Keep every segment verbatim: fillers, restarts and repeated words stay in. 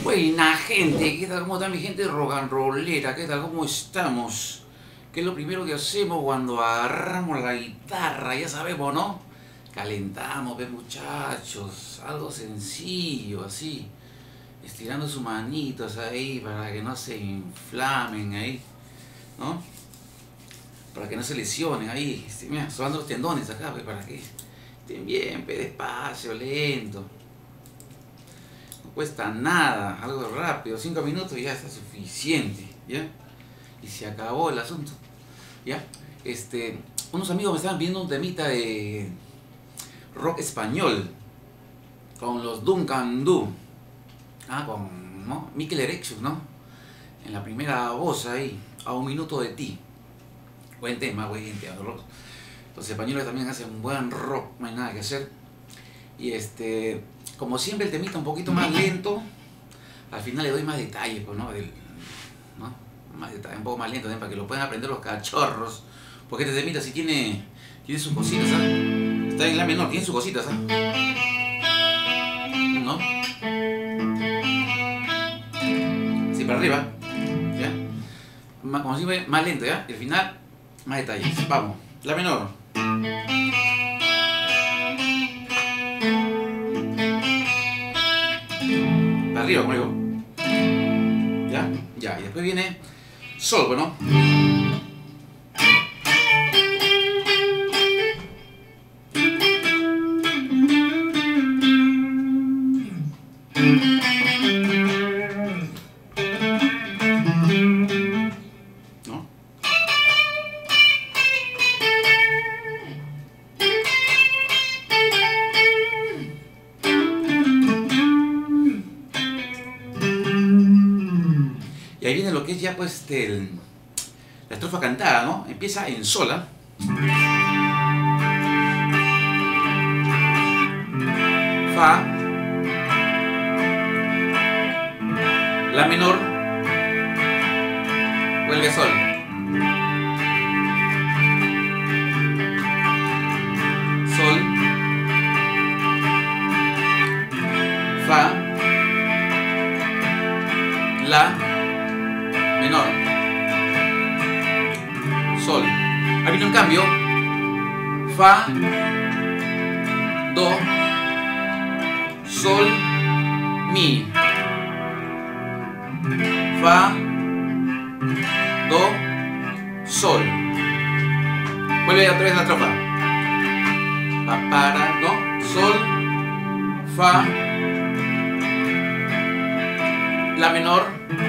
Buena gente, ¿qué tal? ¿Cómo está mi gente rock and rollera? ¿Qué tal? ¿Cómo estamos? ¿Qué es lo primero que hacemos cuando agarramos la guitarra? Ya sabemos, ¿no? Calentamos, ve muchachos, algo sencillo, así. Estirando sus manitos ahí para que no se inflamen ahí, ¿no? Para que no se lesionen ahí. Este, mira, sobando los tendones acá, pues, para que estén bien, pe, despacio, lento. No cuesta nada, algo rápido, cinco minutos ya está suficiente, ¿ya? Y se acabó el asunto, ¿ya? Este, unos amigos me estaban viendo un temita de rock español con los Duncan Du, ah, con, ¿no? Mikel Erentxun, ¿no? En la primera voz ahí, A un minuto de ti. Buen tema, buen tema, rock. Los españoles también hacen buen rock, no hay nada que hacer. Y este, como siempre el temita un poquito más lento, al final le doy más detalles, pues, ¿no? Del, ¿no? Más detalle, un poco más lento, ¿eh? Para que lo puedan aprender los cachorros. Porque este temita sí tiene, tiene sus cositas, ¿ah? ¿eh? Está en la menor, tiene sus cositas, ¿ah? ¿eh? ¿No? Así para arriba, ¿ya? Como siempre, más lento, ¿ya? Y al final, más detalles. Vamos, la menor. Para arriba, como digo. ¿Ya? Ya, y después viene sol, bueno. ¿No? Y ahí viene lo que es ya pues este, el, la estrofa cantada, ¿no? Empieza en sol, ¿eh? Fa, la menor, vuelve a sol, sol, fa, la menor, sol. Ahí viene un cambio, fa, do, sol, mi, fa, do, sol. Vuelve otra vez la estrofa. Pa, para, do, sol, fa, la menor,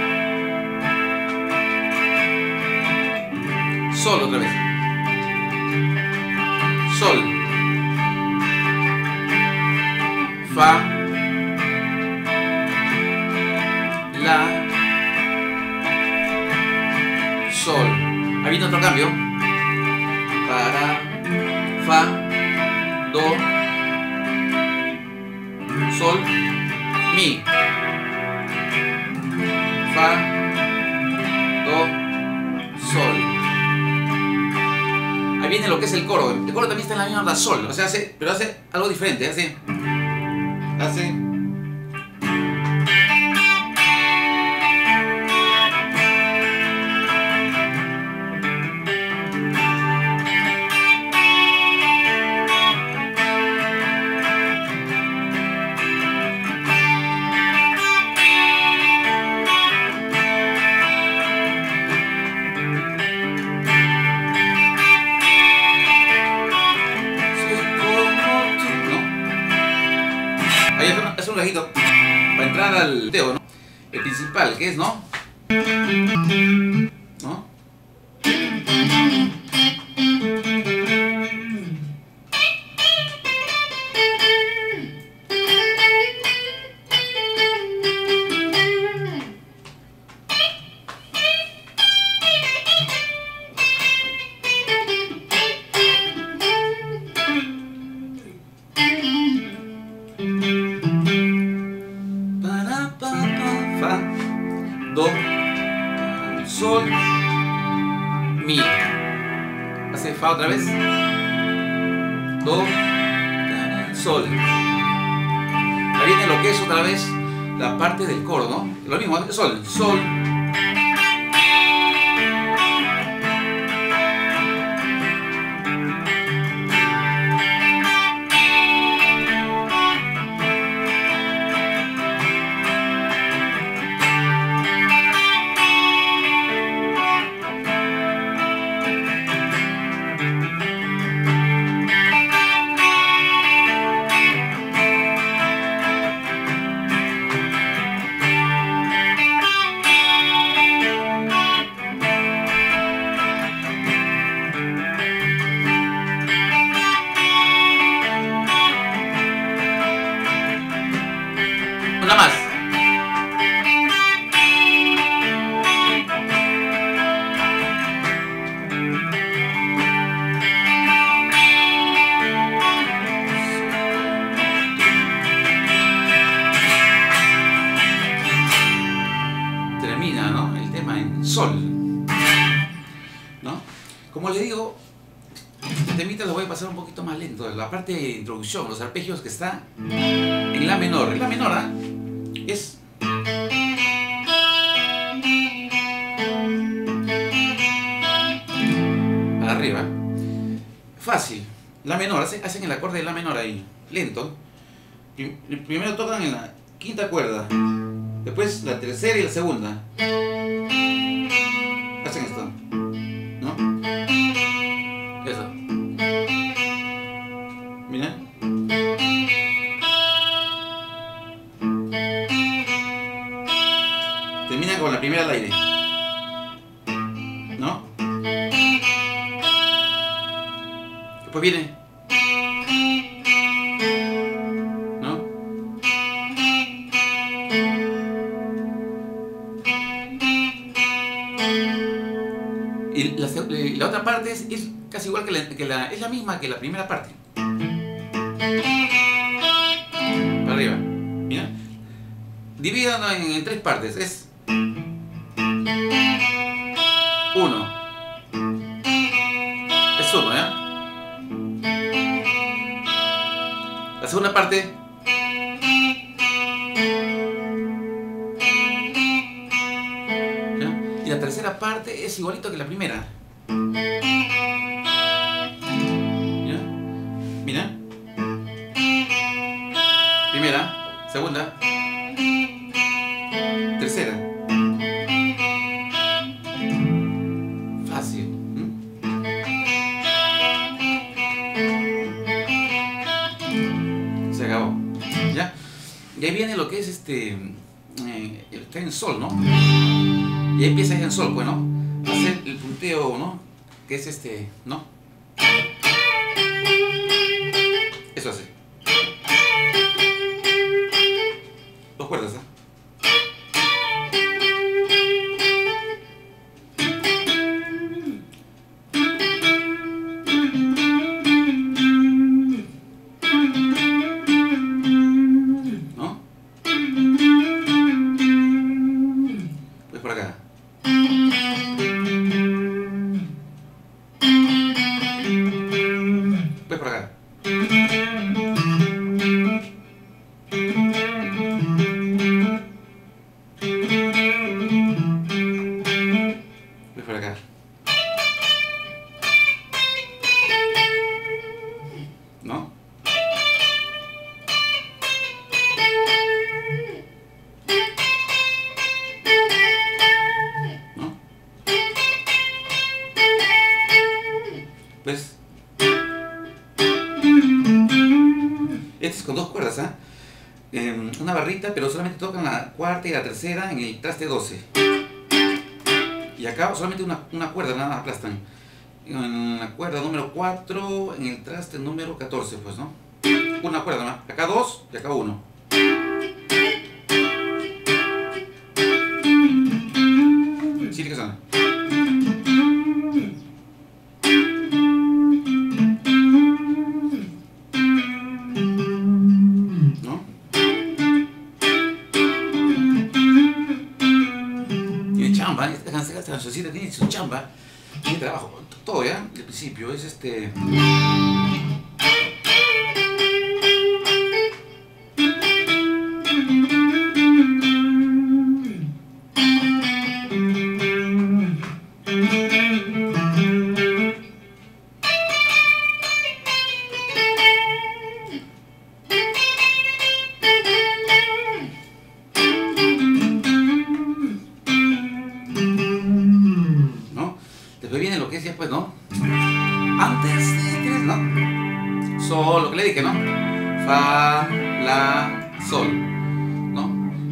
sol otra vez, sol, fa, la, sol. Ahí viene otro cambio. Para, fa, do, sol, mi, fa, do, sol. Ahí viene lo que es el coro. El coro también está en la misma nota sol, o sea, hace, pero hace algo diferente, hace, hace. Es un rajito para entrar al teo, ¿no? El principal, que es, ¿no? ¿No? Do, sol, mi. Hace fa otra vez. Do, sol. Ahí viene lo que es otra vez la parte del coro, ¿no? Lo mismo, sol, sol. Una más. Termina, ¿no? El tema en sol, ¿no? Como le digo, este temita lo voy a pasar un poquito más lento. La parte de introducción, los arpegios que está en la menor. En la menor, ¿eh? Es para arriba, fácil. La menor, hacen el acorde de la menor ahí, lento. Primero tocan en la quinta cuerda, después la tercera y la segunda. Hacen esto, ¿no? Eso. Mira. Termina con la primera al aire, ¿no? Después viene, ¿no? Y la, y la otra parte es, es casi igual que la, que la... es la misma que la primera parte. Para arriba, mira. Divídanlo en, en tres partes. Es uno. Es uno, ¿ya? La segunda parte. ¿Ya? Y la tercera parte es igualito que la primera. ¿Ya? Mira. Primera, segunda, tercera. Fácil. ¿Mm? Se acabó. ¿Ya? Y ahí viene lo que es este... Eh, está en sol, ¿no? Y ahí empieza en sol, pues, ¿no? Hacer el punteo, ¿no? Que es este, ¿no? Eso hace. Dos cuerdas, ¿eh? ¿No? Pues por acá. Pues por acá. Pues por acá. ¿No? ¿No? Pues este es con dos cuerdas, ¿ah? ¿eh? Eh, una barrita, pero solamente tocan la cuarta y la tercera en el traste doce. Y acá solamente una, una cuerda, nada más aplastan. En la cuerda número cuatro, en el traste número catorce, pues, ¿no? Una cuerda más. Acá dos y acá uno. Sí, que suena. ¿No? Tiene chamba, esta cancioncita tiene su chamba. Tiene trabajo, todo ya, al principio es este...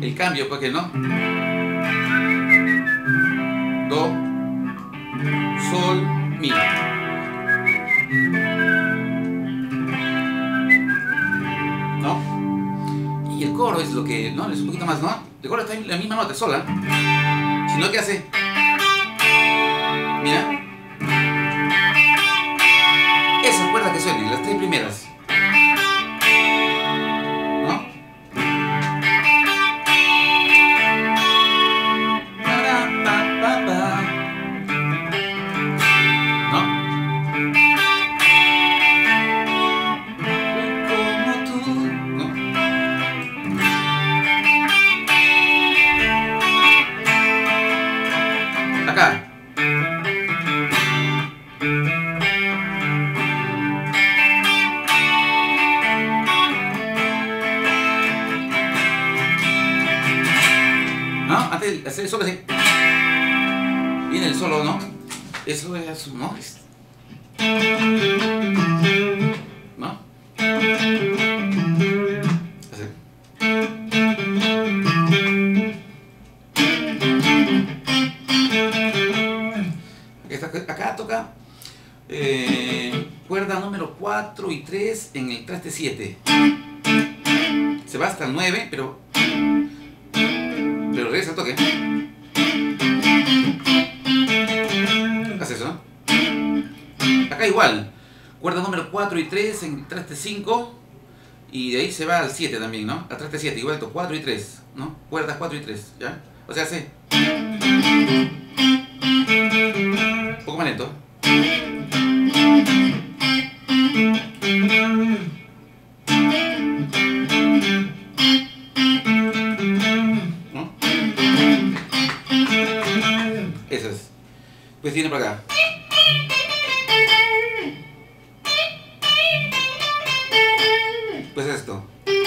el cambio, ¿por qué no? Do, sol, mi. ¿No? Y el coro es lo que, ¿no? Es un poquito más, ¿no? El coro está en la misma nota, sola. Si no, ¿qué hace? Mira. Esa cuerda que suena, las tres primeras. ¿No? Acá. ¿No? Antes de hacer el solo así. Viene el solo, ¿no? Eso es, ¿no? ¿No? Así. Acá toca eh, cuerda número cuatro y tres en el traste siete. Se va hasta el nueve, pero pero regresa al toque. Hace eso, ¿no? Acá igual, cuerda número cuatro y tres en el traste cinco, y de ahí se va al siete también, ¿no? Al traste siete, igual esto, cuatro y tres, ¿no? Cuerdas cuatro y tres, ¿ya? O sea, hace un poco más lento. ¿No? Eso es. Pues viene para acá. Pues esto.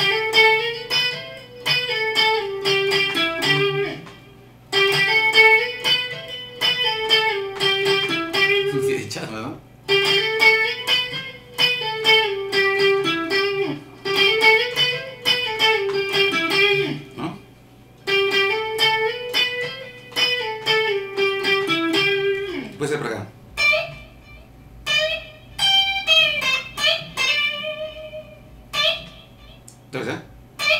Sí, echando, ¿no? ¿No? Puede ser por acá. Entonces, ¿eh?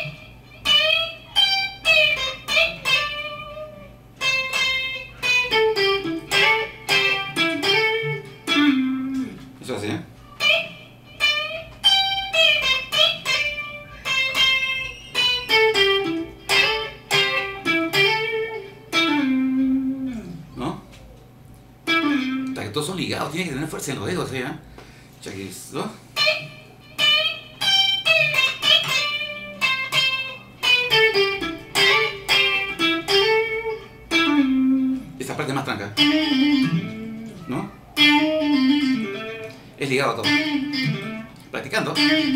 Eso así, ¿eh? ¿No? Hasta que todos son ligados, tiene que tener fuerza en los dedos, ¿eh? Chaquis, ¿no? Esta parte más tranca, ¿no? Es ligado todo. Practicando.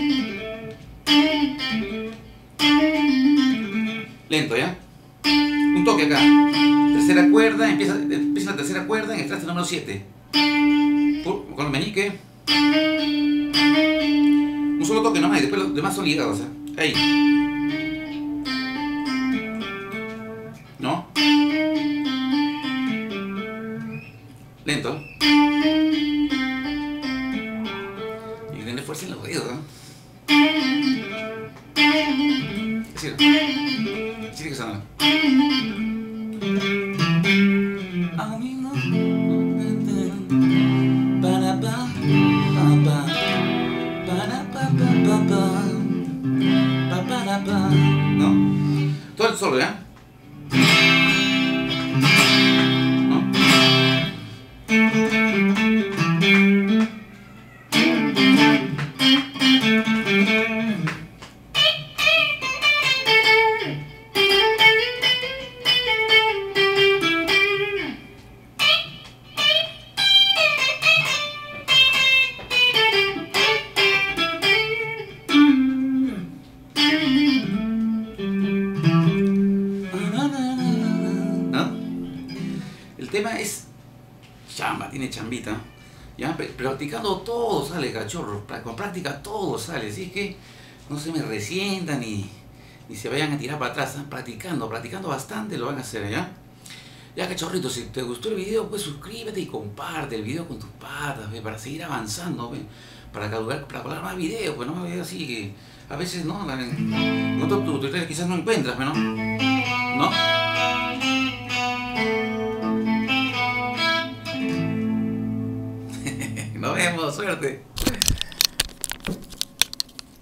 Lento, ¿ya? Un toque acá. Tercera cuerda, empieza, empieza la tercera cuerda en el traste número siete. Con el meñique. Un solo toque nomás y después los demás son ligados, ¿eh? Ahí. ¿No? Lento. Y que tener fuerza en los dedos, ¿no? Así, así tiene que sonar. ¿No? Todo el solo, ¿ya? ¿No? El tema es chamba, tiene chambita. Ya, practicando todo sale, cachorro. Con práctica todo sale. Así que no se me resientan ni, y se vayan a tirar para atrás, están practicando, practicando bastante, lo van a hacer, ¿ya? Ya, cachorrito, si te gustó el video, pues suscríbete y comparte el video con tus patas, ¿ve? Para seguir avanzando, ¿ve? Para colgar, para colgar más videos, pues no más videos así que a veces no, en otros tutoriales quizás no encuentras, ¿no? ¿No? Nos vemos, suerte.